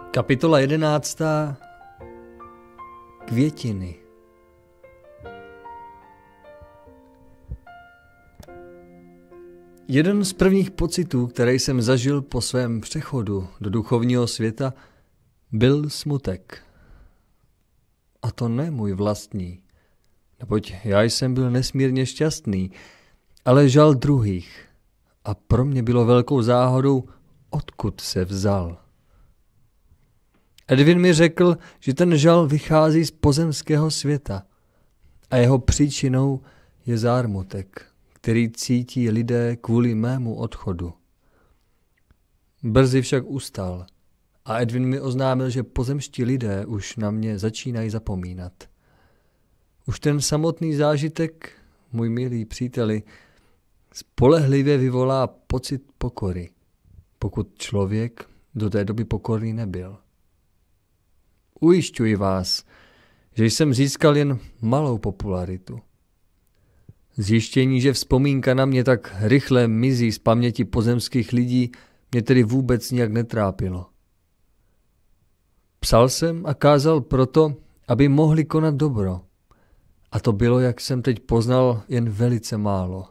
Kapitola 11. Květiny. Jeden z prvních pocitů, které jsem zažil po svém přechodu do duchovního světa, byl smutek. A to ne můj vlastní, neboť já jsem byl nesmírně šťastný, ale žal druhých. A pro mě bylo velkou záhadou, odkud se vzal. Edwin mi řekl, že ten žal vychází z pozemského světa a jeho příčinou je zármutek, který cítí lidé kvůli mému odchodu. Brzy však ustal a Edwin mi oznámil, že pozemští lidé už na mě začínají zapomínat. Už ten samotný zážitek, můj milý příteli, spolehlivě vyvolá pocit pokory, pokud člověk do té doby pokorný nebyl. Ujišťuji vás, že jsem získal jen malou popularitu. Zjištění, že vzpomínka na mě tak rychle mizí z paměti pozemských lidí, mě tedy vůbec nijak netrápilo. Psal jsem a kázal proto, aby mohli konat dobro. A to bylo, jak jsem teď poznal, jen velice málo.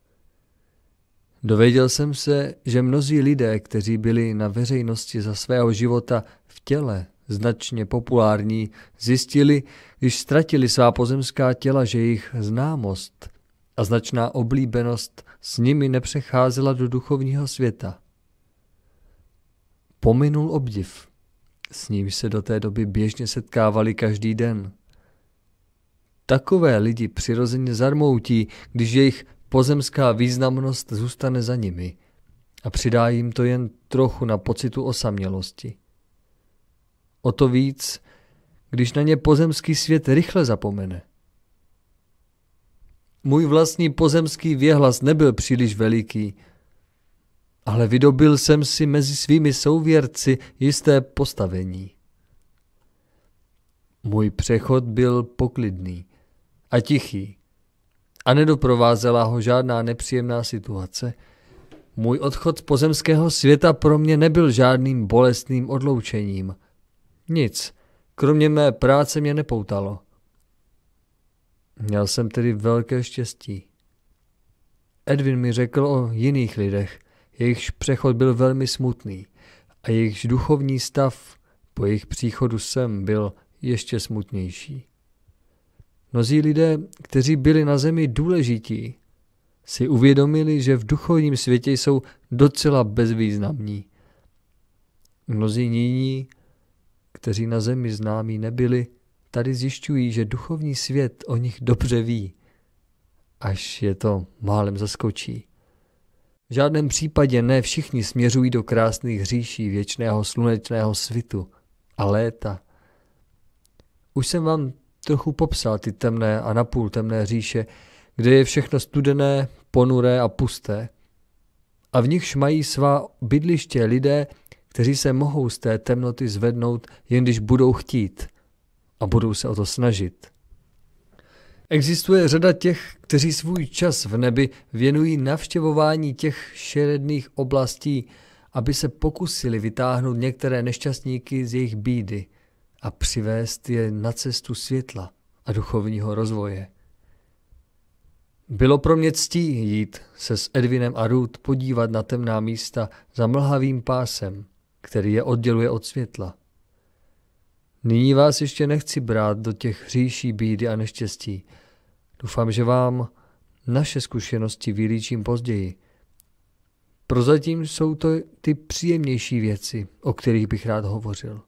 Dověděl jsem se, že mnozí lidé, kteří byli na veřejnosti za svého života v těle značně populární, zjistili, když ztratili svá pozemská těla, že jejich známost a značná oblíbenost s nimi nepřecházela do duchovního světa. Pominul obdiv, s nímž se do té doby běžně setkávali každý den. Takové lidi přirozeně zarmoutí, když jejich pozemská významnost zůstane za nimi a přidá jim to jen trochu na pocitu osamělosti. O to víc, když na ně pozemský svět rychle zapomene. Můj vlastní pozemský věhlas nebyl příliš veliký, ale vydobil jsem si mezi svými souvěrci jisté postavení. Můj přechod byl poklidný a tichý a nedoprovázela ho žádná nepříjemná situace. Můj odchod z pozemského světa pro mě nebyl žádným bolestným odloučením. Nic, kromě mé práce mě nepoutalo. Měl jsem tedy velké štěstí. Edwin mi řekl o jiných lidech, jejichž přechod byl velmi smutný a jejichž duchovní stav po jejich příchodu sem byl ještě smutnější. Mnozí lidé, kteří byli na zemi důležití, si uvědomili, že v duchovním světě jsou docela bezvýznamní. Mnozí jiní, kteří na zemi známí nebyli, tady zjišťují, že duchovní svět o nich dobře ví, až je to málem zaskočí. V žádném případě ne všichni směřují do krásných říší věčného slunečného svitu a léta. Už jsem vám trochu popsal ty temné a napůl temné říše, kde je všechno studené, ponuré a pusté. A v nichž mají svá bydliště lidé, kteří se mohou z té temnoty zvednout, jen když budou chtít a budou se o to snažit. Existuje řada těch, kteří svůj čas v nebi věnují navštěvování těch šeredných oblastí, aby se pokusili vytáhnout některé nešťastníky z jejich bídy a přivést je na cestu světla a duchovního rozvoje. Bylo pro mě ctí jít se s Edwinem a Ruth podívat na temná místa za mlhavým pásem, který je odděluje od světla. Nyní vás ještě nechci brát do těch hříší, bídy a neštěstí. Doufám, že vám naše zkušenosti vylíčím později. Prozatím jsou to ty příjemnější věci, o kterých bych rád hovořil.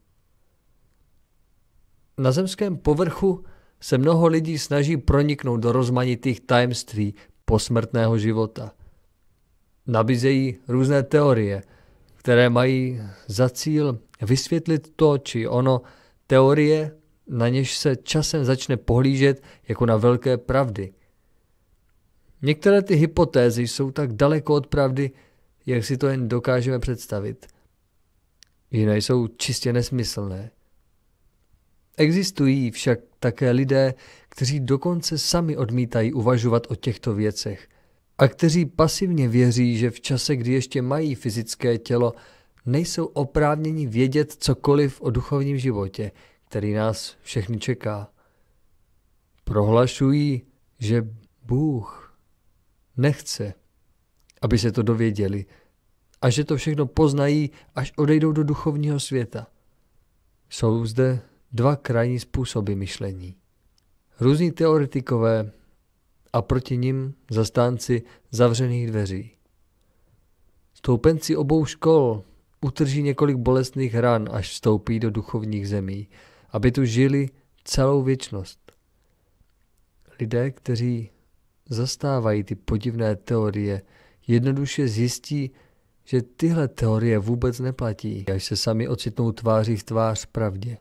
Na zemském povrchu se mnoho lidí snaží proniknout do rozmanitých tajemství posmrtného života. Nabízejí různé teorie, které mají za cíl vysvětlit to či ono, teorie, na něž se časem začne pohlížet jako na velké pravdy. Některé ty hypotézy jsou tak daleko od pravdy, jak si to jen dokážeme představit. Jiné jsou čistě nesmyslné. Existují však také lidé, kteří dokonce sami odmítají uvažovat o těchto věcech a kteří pasivně věří, že v čase, kdy ještě mají fyzické tělo, nejsou oprávněni vědět cokoliv o duchovním životě, který nás všechny čeká. Prohlašují, že Bůh nechce, aby se to dověděli a že to všechno poznají, až odejdou do duchovního světa. Jsou zde dva krajní způsoby myšlení. Různí teoretikové a proti nim zastánci zavřených dveří. Stoupenci obou škol utrží několik bolestných ran, až vstoupí do duchovních zemí, aby tu žili celou věčnost. Lidé, kteří zastávají ty podivné teorie, jednoduše zjistí, že tyhle teorie vůbec neplatí, až se sami ocitnou tváří v tvář pravdě.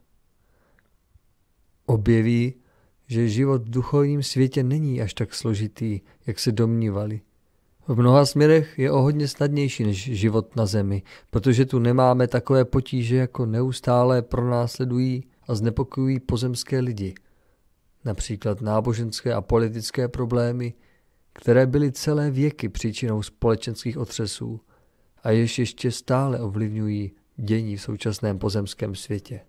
Objeví, že život v duchovním světě není až tak složitý, jak se domnívali. V mnoha směrech je o hodně snadnější než život na zemi, protože tu nemáme takové potíže, jako neustále pronásledují a znepokojují pozemské lidi. Například náboženské a politické problémy, které byly celé věky příčinou společenských otřesů a jež ještě stále ovlivňují dění v současném pozemském světě.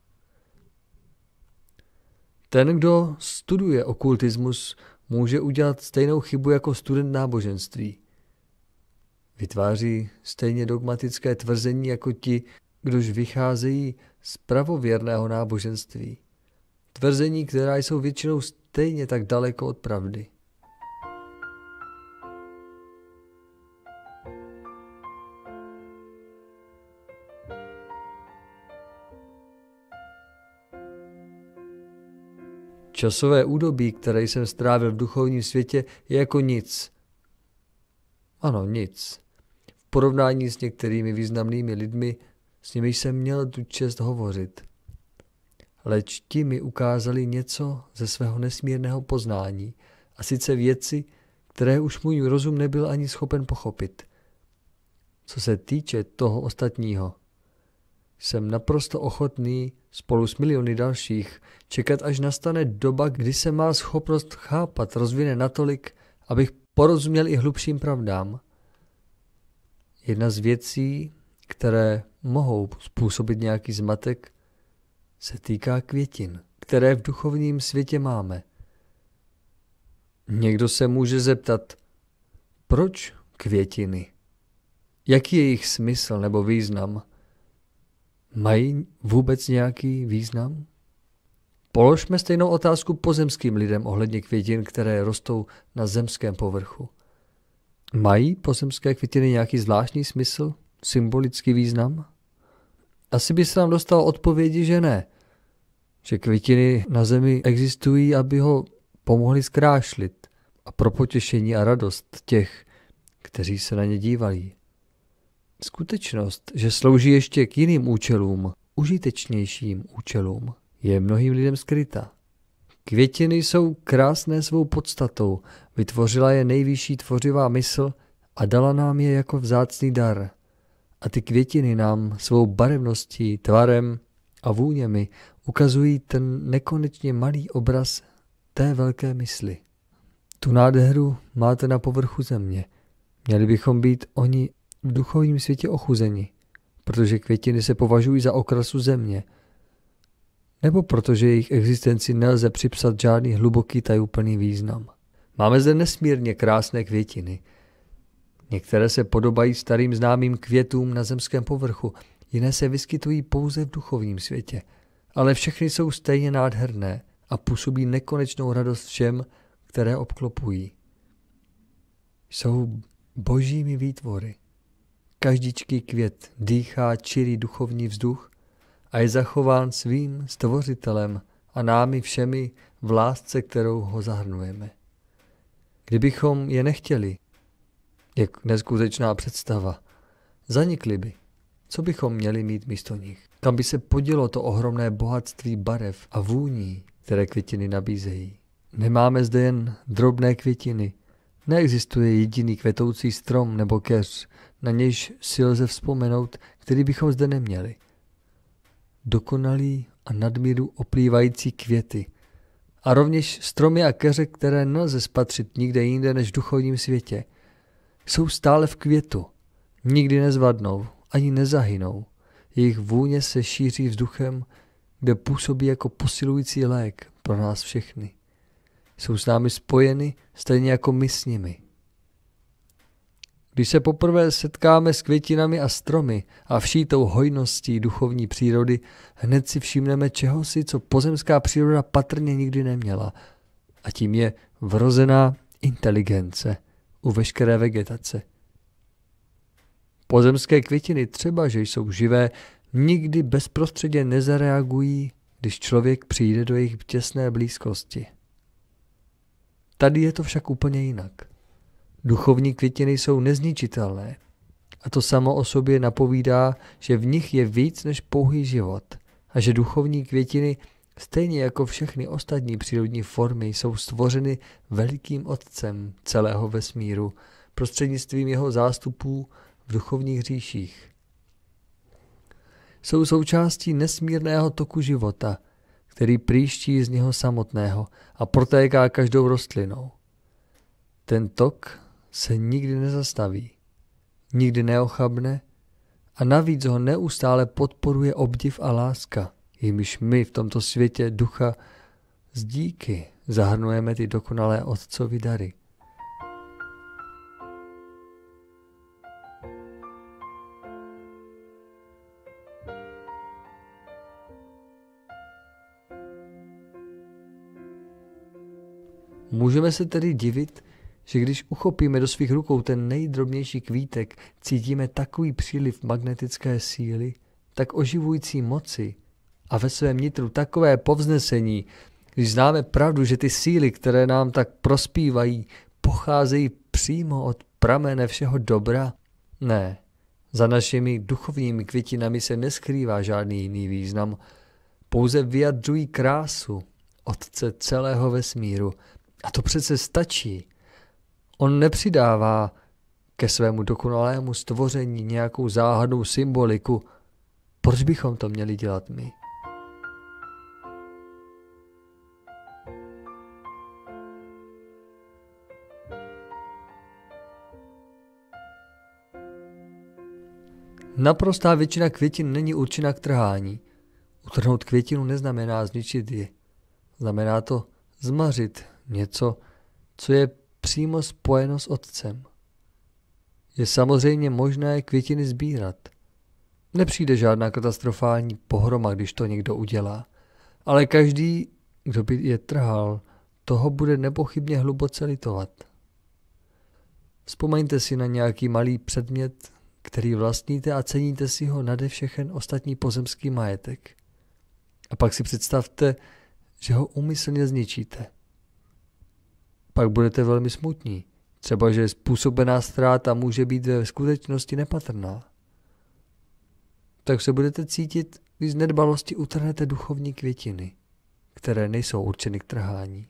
Ten, kdo studuje okultismus, může udělat stejnou chybu jako student náboženství. Vytváří stejně dogmatické tvrzení jako ti, kdož vycházejí z pravověrného náboženství. Tvrzení, která jsou většinou stejně tak daleko od pravdy. Časové údobí, které jsem strávil v duchovním světě, je jako nic. Ano, nic. V porovnání s některými významnými lidmi, s nimi jsem měl tu čest hovořit. Leč ti mi ukázali něco ze svého nesmírného poznání, a sice věci, které už můj rozum nebyl ani schopen pochopit. Co se týče toho ostatního, jsem naprosto ochotný spolu s miliony dalších čekat, až nastane doba, kdy se má schopnost chápat rozvine natolik, abych porozuměl i hlubším pravdám. Jedna z věcí, které mohou způsobit nějaký zmatek, se týká květin, které v duchovním světě máme. Někdo se může zeptat, proč květiny? Jaký je jejich smysl nebo význam? Mají vůbec nějaký význam? Položme stejnou otázku pozemským lidem ohledně květin, které rostou na zemském povrchu. Mají pozemské květiny nějaký zvláštní smysl, symbolický význam? Asi by se nám dostalo odpovědi, že ne. Že květiny na zemi existují, aby ho pomohli zkrášlit a pro potěšení a radost těch, kteří se na ně dívají. Skutečnost, že slouží ještě k jiným účelům, užitečnějším účelům, je mnohým lidem skryta. Květiny jsou krásné svou podstatou, vytvořila je nejvyšší tvořivá mysl a dala nám je jako vzácný dar. A ty květiny nám svou barevností, tvarem a vůněmi ukazují ten nekonečně malý obraz té velké mysli. Tu nádheru máte na povrchu země. Měli bychom být oni v duchovním světě ochuzeni, protože květiny se považují za okrasu země, nebo protože jejich existenci nelze připsat žádný hluboký tajuplný význam. Máme zde nesmírně krásné květiny. Některé se podobají starým známým květům na zemském povrchu, jiné se vyskytují pouze v duchovním světě, ale všechny jsou stejně nádherné a působí nekonečnou radost všem, které obklopují. Jsou božími výtvory. Každičký květ dýchá čirý duchovní vzduch a je zachován svým stvořitelem a námi všemi v lásce, kterou ho zahrnujeme. Kdybychom je nechtěli, jak neskutečná představa, zanikli by. Co bychom měli mít místo nich? Kam by se podělo to ohromné bohatství barev a vůní, které květiny nabízejí? Nemáme zde jen drobné květiny. Neexistuje jediný kvetoucí strom nebo keř, na nějž si lze vzpomenout, který bychom zde neměli. Dokonalý a nadmíru oplývající květy. A rovněž stromy a keře, které nelze spatřit nikde jinde než v duchovním světě. Jsou stále v květu, nikdy nezvadnou ani nezahynou. Jejich vůně se šíří vzduchem, kde působí jako posilující lék pro nás všechny. Jsou s námi spojeny stejně jako my s nimi. Když se poprvé setkáme s květinami a stromy a vší tou hojností duchovní přírody, hned si všimneme čehosi, co pozemská příroda patrně nikdy neměla. A tím je vrozená inteligence u veškeré vegetace. Pozemské květiny, třeba že jsou živé, nikdy bezprostředně nezareagují, když člověk přijde do jejich těsné blízkosti. Tady je to však úplně jinak. Duchovní květiny jsou nezničitelné a to samo o sobě napovídá, že v nich je víc než pouhý život a že duchovní květiny, stejně jako všechny ostatní přírodní formy, jsou stvořeny velikým Otcem celého vesmíru prostřednictvím jeho zástupů v duchovních říších. Jsou součástí nesmírného toku života, který prýští z něho samotného a protéká každou rostlinou. Ten tok se nikdy nezastaví, nikdy neochabne a navíc ho neustále podporuje obdiv a láska, jimiž my v tomto světě ducha z díky zahrnujeme ty dokonalé Otcovy dary. Můžeme se tedy divit, že když uchopíme do svých rukou ten nejdrobnější kvítek, cítíme takový příliv magnetické síly, tak oživující moci a ve svém nitru takové povznesení, když známe pravdu, že ty síly, které nám tak prospívají, pocházejí přímo od pramene všeho dobra? Ne, za našimi duchovními květinami se neskrývá žádný jiný význam, pouze vyjadřují krásu Otce celého vesmíru. A to přece stačí. On nepřidává ke svému dokonalému stvoření nějakou záhadnou symboliku. Proč bychom to měli dělat my? Naprostá většina květin není určena k trhání. Utrhnout květinu neznamená zničit ji. Znamená to zmařit něco, co je přímo spojeno s Otcem. Je samozřejmě možné květiny sbírat. Nepřijde žádná katastrofální pohroma, když to někdo udělá. Ale každý, kdo by je trhal, toho bude nepochybně hluboce litovat. Vzpomeňte si na nějaký malý předmět, který vlastníte a ceníte si ho nade všechen ostatní pozemský majetek. A pak si představte, že ho úmyslně zničíte. Pak budete velmi smutní. Třeba, že způsobená ztráta může být ve skutečnosti nepatrná. Tak se budete cítit, když z nedbalosti utrhnete duchovní květiny, které nejsou určeny k trhání.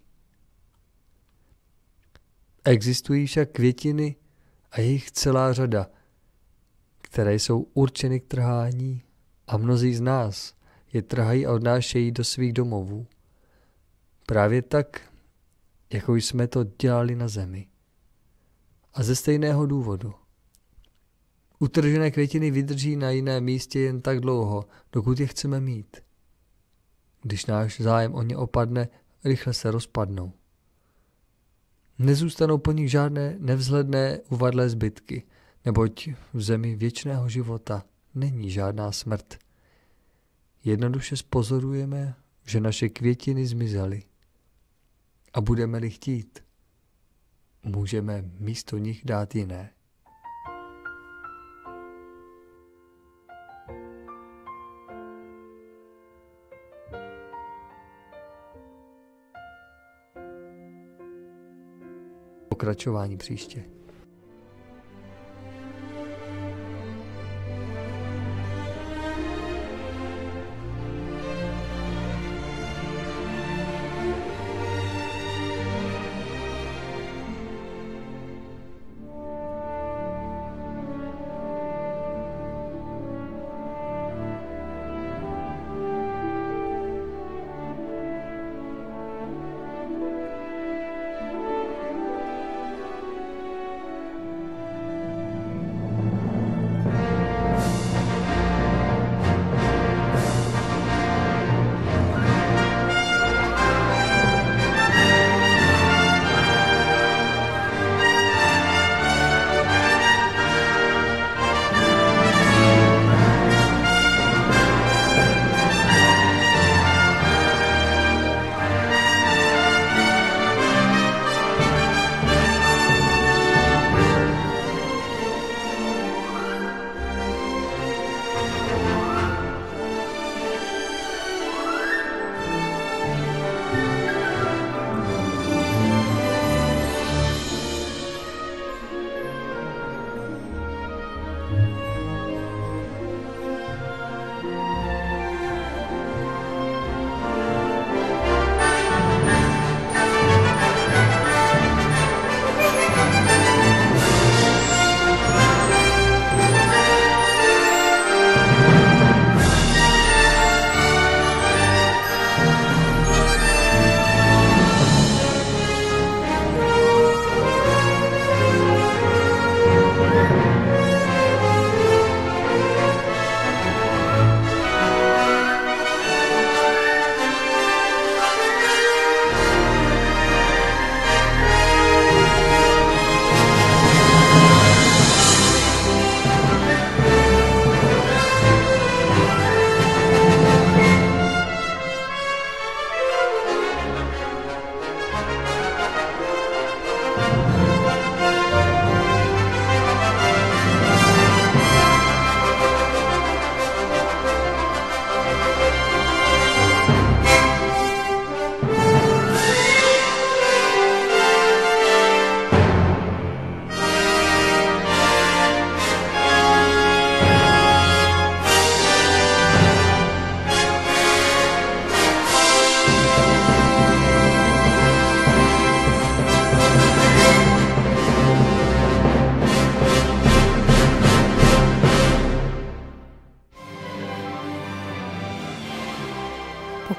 Existují však květiny a je jich celá řada, které jsou určeny k trhání a mnozí z nás je trhají a odnášejí do svých domovů. Právě tak, jako jsme to dělali na zemi. A ze stejného důvodu. Utržené květiny vydrží na jiném místě jen tak dlouho, dokud je chceme mít. Když náš zájem o ně opadne, rychle se rozpadnou. Nezůstanou po nich žádné nevzhledné uvadlé zbytky, neboť v zemi věčného života není žádná smrt. Jednoduše zpozorujeme, že naše květiny zmizely. A budeme-li chtít, můžeme místo nich dát jiné. Pokračování příště.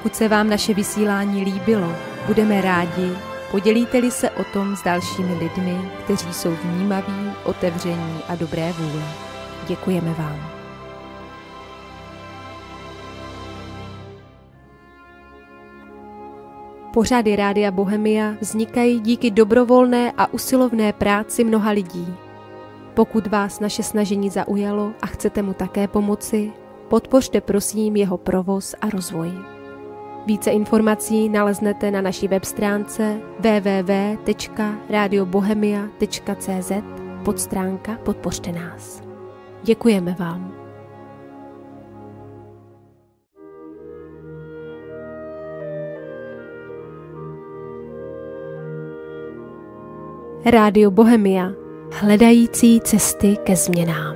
Pokud se vám naše vysílání líbilo, budeme rádi, podělíte-li se o tom s dalšími lidmi, kteří jsou vnímaví, otevření a dobré vůle. Děkujeme vám. Pořady Rádia Bohemia vznikají díky dobrovolné a usilovné práci mnoha lidí. Pokud vás naše snažení zaujalo a chcete mu také pomoci, podpořte prosím jeho provoz a rozvoj. Více informací naleznete na naší webstránce www.radiobohemia.cz podstránka Podpořte nás. Děkujeme vám. Rádio Bohemia, hledající cesty ke změnám.